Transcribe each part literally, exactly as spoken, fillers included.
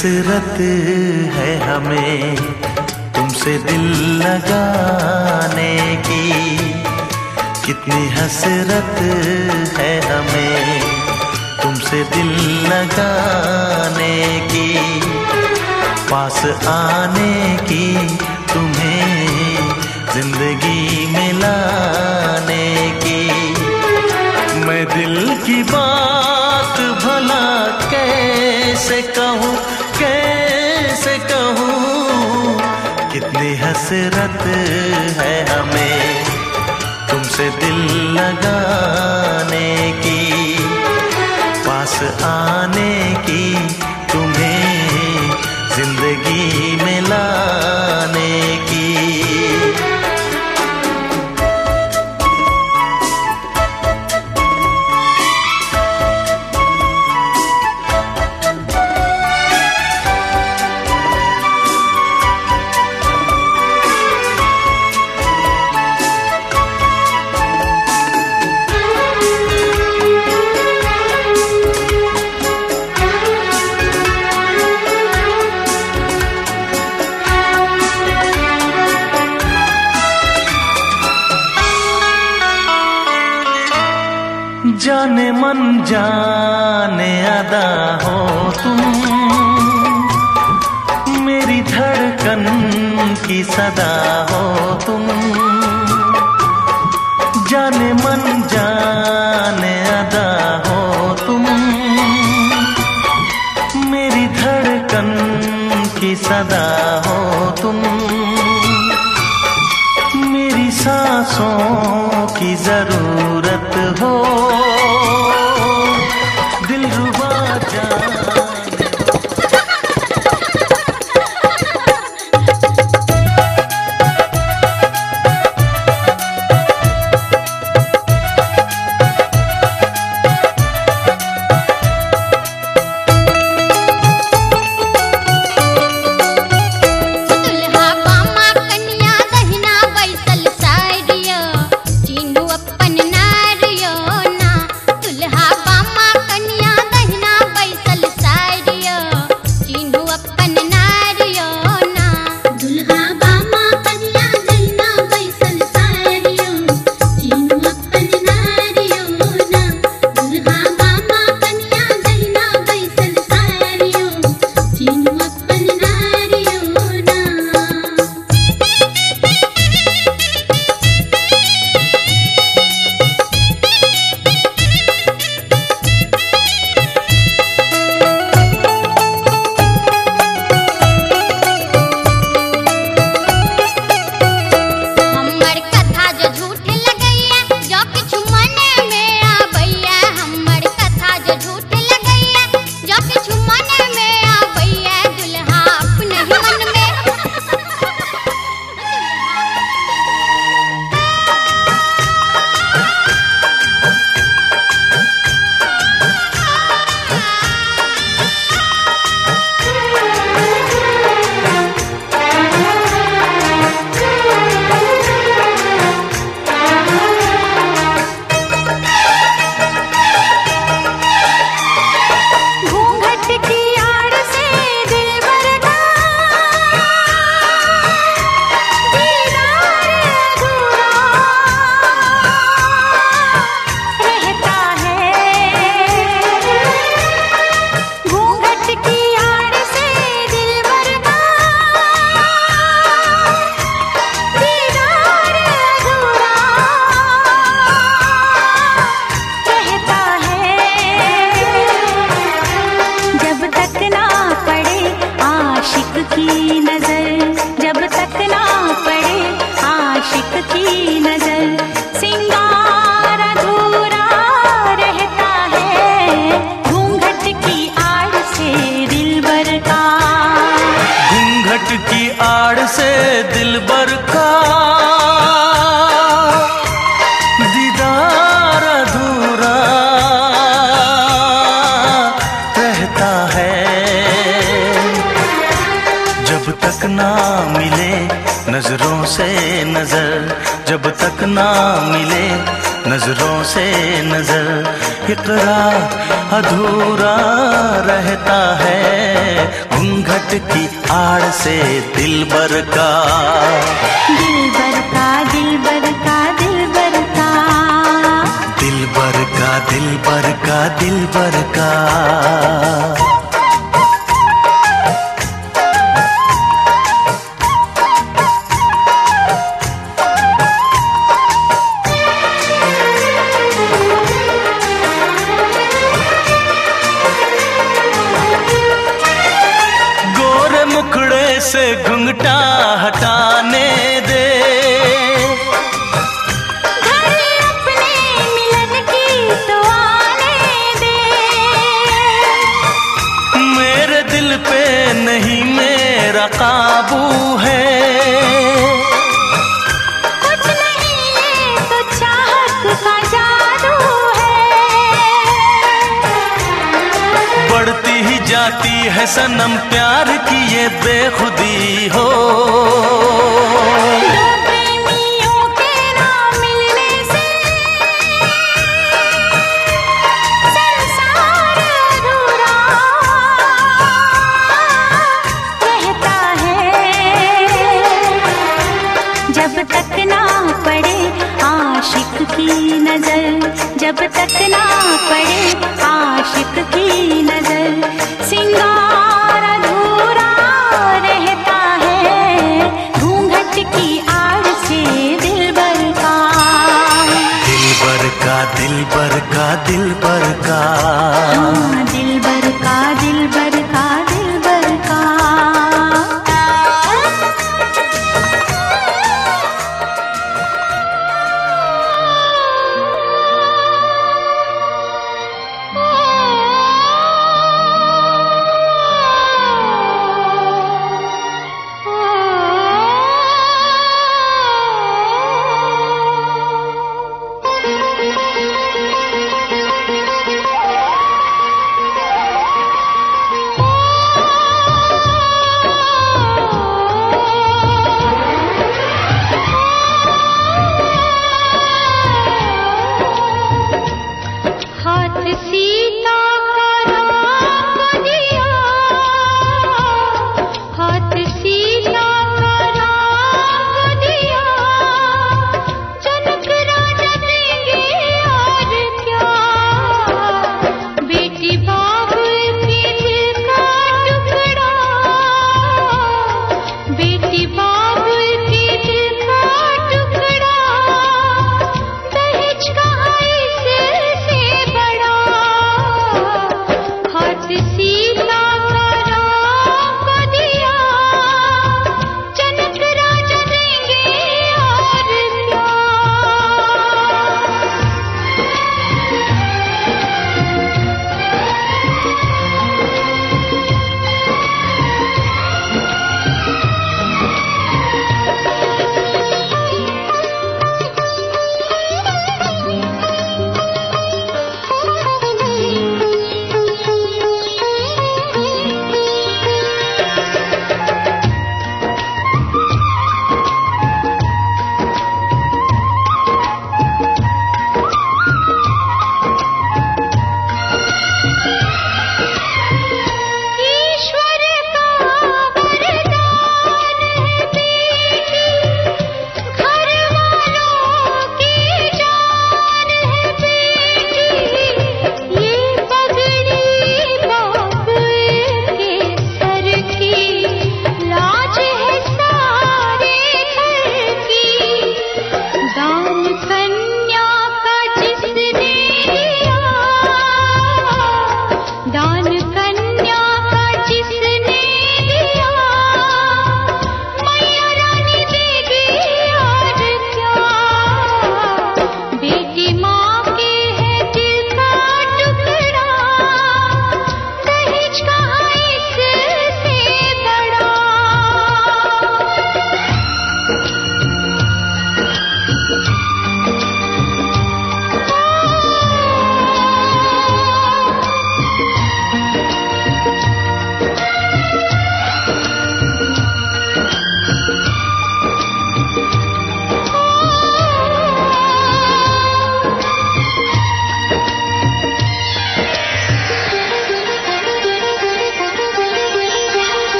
हसरत है हमें तुमसे दिल लगाने की, कितनी हसरत है हमें तुमसे दिल लगाने की, पास आने की, तुम्हें जिंदगी में लाने की। मैं दिल की बात भला कैसे कहूँ, कैसे कहूँ, कितनी हसरत है हमें तुमसे दिल लगाने की, पास आने की, तुम्हें जिंदगी में लाने की। जाने मन जाने अदा हो तुम, मेरी धड़कन की सदा हो तुम। जाने मन जाने अदा हो तुम, मेरी धड़कन की सदा हो तुम। मेरी सांसों की जरूरत हो, दिलरुबा जान। की आड़ से दिलबर का दीदार अधूरा रहता है। जब तक ना मिले नजरों से नजर, जब तक ना मिले नजरों से नजर इकरार अधूरा रहता है घूंघट की आड़ से दिलबर का दिलबर का दिलबर का दिलबर का दिलबर का दिलबर का दिलबर का से घुंघटा हटाने दे घर अपने मिलन की तो आने दे मेरे दिल पे नहीं मेरा काबू है कुछ नहीं ये तो चाहत का जादू है बढ़ती ही जाती है सनम प्यार की ये बेखुदी हो दो प्रेमियों के ना मिलने से संसार अधूरा रहता है जब तक ना पड़े आशिक की नजर जब तक ना पड़े आशिक की नजर सिंगार अधूरा रहता है घूंघट की आड़ से दिलबर का दिलबर का दिलबर का दिलबर का हाँ, दिलबर का दिलबर का दिलबर का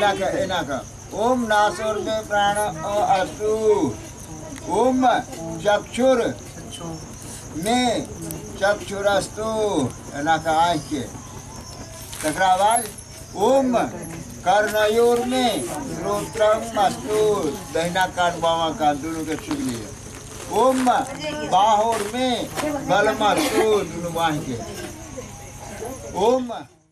इनाक इनाक ओम नासुर में प्राण अस्तु ओम चक्षुर में चक्षुरस्तु इनाक आँख के तकरा आवाज ओम कर्णयोर में श्रोत्रम अस्तु दहिना कान बामा कान दोनों के छू लिए ओम बाहोर में बलमस्तु दोनों बाह के ओम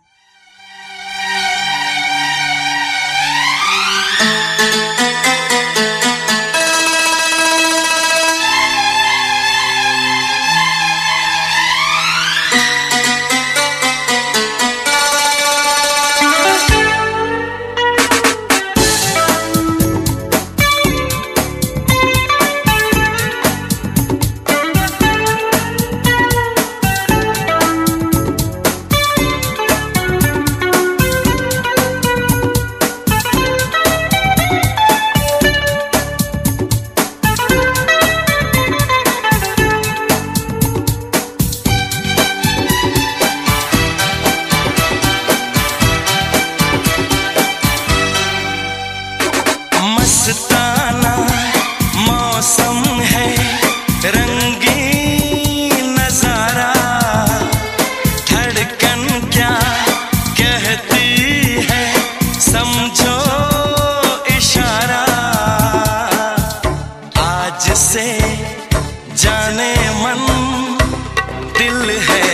मस्ताना मौसम है, रंगीन नजारा, धड़कन क्या कहती है समझो इशारा। आज से जाने मन दिल है